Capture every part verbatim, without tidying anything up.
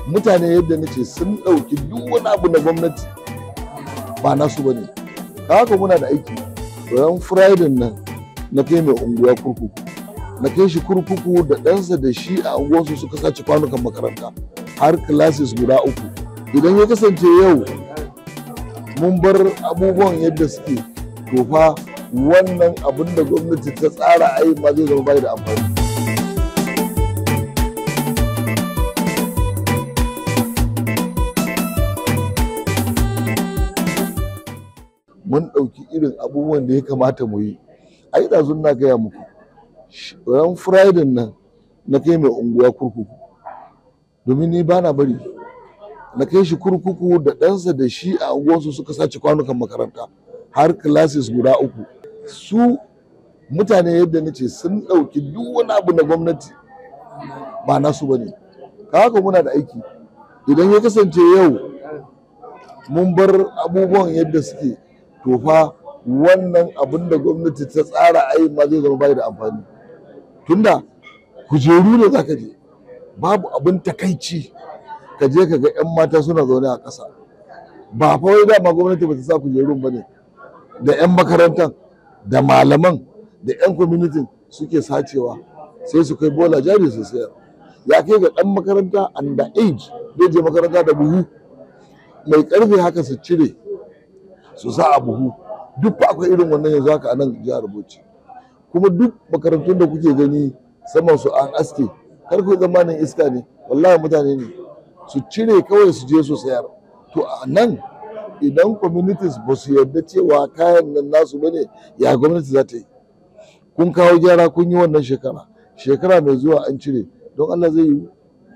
mutane yadda nace sun ɗauki duk wani abu na gwamnati ba nasu bane. Haka muna da aiki. Ran Friday nan na kai mai unguwa kurkuku. Na kai shi kurkuku da ɗansa da shi a unguwarsu suka sace kwanukan makaranta har classes guda uku. Idan ya kasance yau mun bar abubuwan yadda suke, to fa wannan abin da gwamnati ta tsara ai ma zai zama bai da amfani. Mun ɗauki irin abubuwan da ya kamata mu yi. Ai ɗazun na gaya muku, ran Friday nan na kai mai unguwa kurkuku, domin ni ba na bari. Na kai shi kurkuku da ɗansa da shi a unguwarsu suka sace kwanukan makaranta har classes guda uku. Su mutane yadda nace sun ɗauki duk wani abu na gwamnati ba nasu bane. Haka muna da aiki. Idan ya kasance yau mun bar abubuwan yadda suke, to fa wannan abin da gwamnati ta tsara ai ma zai zama bai da amfani. Tunda kujeru ne zaka je, babu abin takaici ka je ka ga 'yan mata suna zaune a ƙasa. Ba fa wai dama gwamnati ba ta sa kujerun ba ne, da 'yan makarantar da malaman da 'yan kwamitin suke sacewa sai su kai bola jari su sayar. Ya kai ga ɗan makaranta under age zai je makaranta da buhu mai ƙarfe haka su cire su sa a buhu. Duk fa akwai irin wannan yanzu haka a nan jihar Bauchi. Kuma duk makarantun da kuke gani saman su an aske, kar ku zamanin iska ne, wallahi mutane ne su cire kawai su je su sayar. To a nan idan communities ba su yarda cewa kayan nan nasu bane, ya gwamnati za ta yi? Kun kawo gyara kun yi wannan shekara, shekara mai zuwa an cire, don Allah zai yi?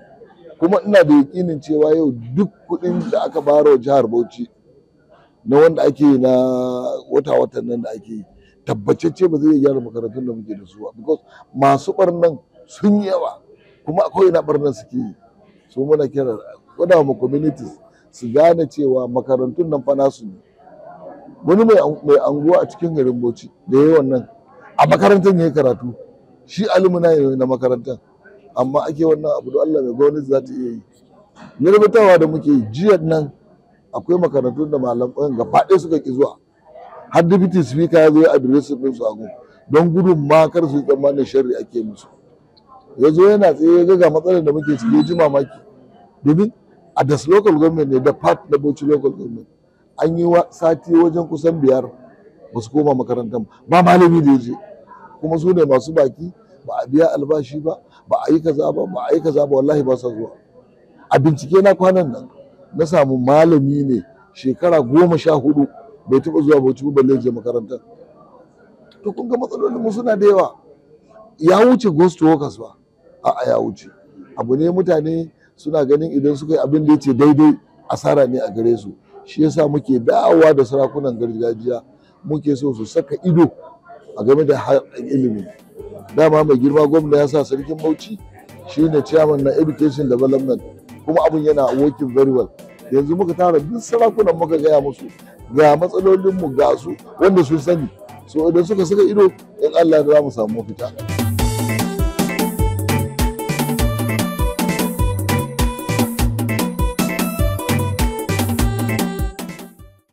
Kuma ina da yakinin cewa yau duk kuɗin da aka bayar wa jihar Bauchi na wanda ake yi na wata-watan nan da ake yi, tabbacecce ba zai gyara makarantun da muke da su ba, because masu barnan sun yi yawa kuma akwai ina barnan suke yi. So muna kira gwada ma communities su gane cewa makarantun nan fa nasu ne. Wani mai anguwa a cikin garin Bauchi da yayi wannan a makarantar ya yi karatu, shi alumina ne na makarantar, amma ake wannan abu da Allah mai gwamnati za ta iya yi. Ni rubutawa da muke yi jiya nan akwai makarantun da malaman gaba ɗaya suka ki zuwa, har deputy speaker ya zo ya adiresin ɗinsu a gun don gudun ma kar su yi tsammanin sharri ake musu. Ya zo yana tsaye ya ga matsalar da muke ciki, ya ji mamaki, domin a das local government ne da part na Bauchi local government an yi sati wajen kusan biyar ba su koma makarantar ba malami da ya je, kuma su ne masu baki, ba a biya albashi ba, ba a yi kaza ba, ba a yi kaza ba, wallahi ba sa zuwa. A bincike na kwanan nan na samu malami ne shekara goma sha hudu bai taɓa zuwa Bauchi ba balle je makarantar. To kun ga matsalolin mu suna da yawa. Ya wuce ghost workers ba, a'a ya wuce. Abu ne mutane suna ganin idan suka yi abin da yace daidai asara ne a gare su. Shi yasa muke dawowa da sarakunan gargajiya, muke so su saka ido a game da harkar ilimi. Dama mai girma gwamna ya sa sarkin Bauchi shine chairman na education development, kuma abun yana working very well. Yanzu muka tara duk sarakunan muka gaya musu ga matsalolinmu ga su wanda sun sani, so idan suka saka ido in Allah ya za mu samu mafita.